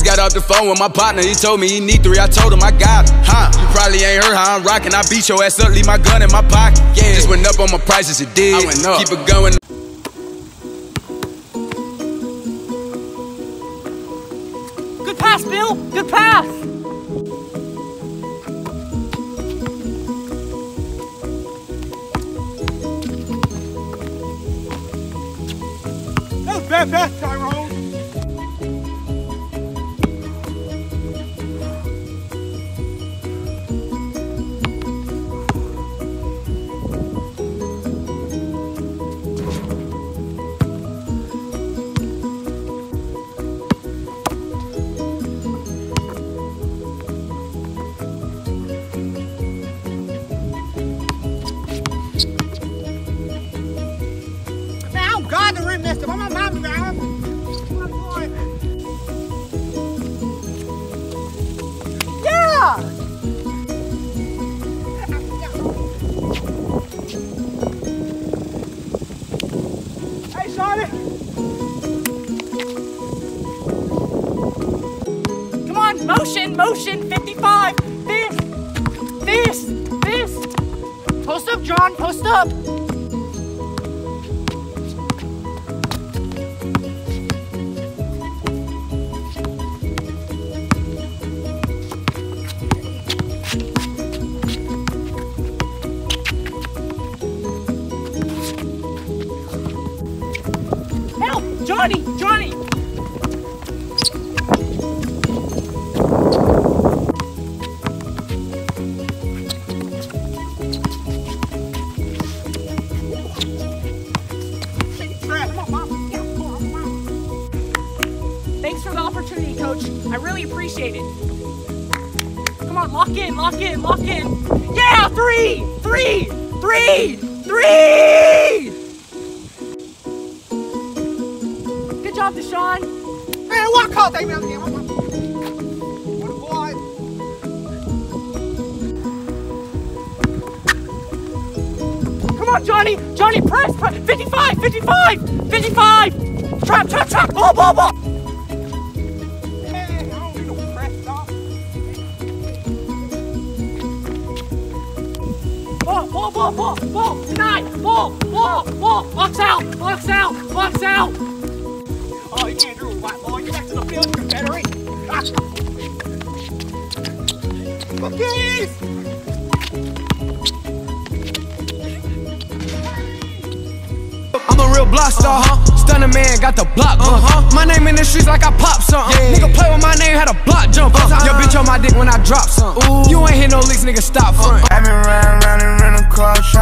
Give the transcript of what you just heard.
got off the phone with my partner, he told me he need 3, I told him I got him. You probably ain't heard how I'm rocking, I beat your ass up, leave my gun in my pocket. Yeah, just went up on my prices, it did. I went up. Keep it going. Good pass, Bill, good pass. That was bad pass, Tyrone. God, the rim missed him. I'm on my ground. Yeah! Hey, Shawty! Come on, motion, 55. This. Post up, John, post up. Johnny! Thanks for the opportunity, Coach. I really appreciate it. Come on, lock in. Yeah, 3! Good job, Deshaun. Man, what call they man? What a boy. Come on, Johnny, press. 55. Trap. Ball. Hey, I don't need no press, dog. Ball. Denied. Ball. Box out. Oh, you can't do it, white boy. Get back to the field, Confederate. Cookies! I'm a real block star, Stunner man, got the block My name in the streets like I pop something. Nigga play with my name, had a block jump. Your bitch on my dick when I drop something. You ain't hit no licks, nigga, stop front. I've been riding around in rental car.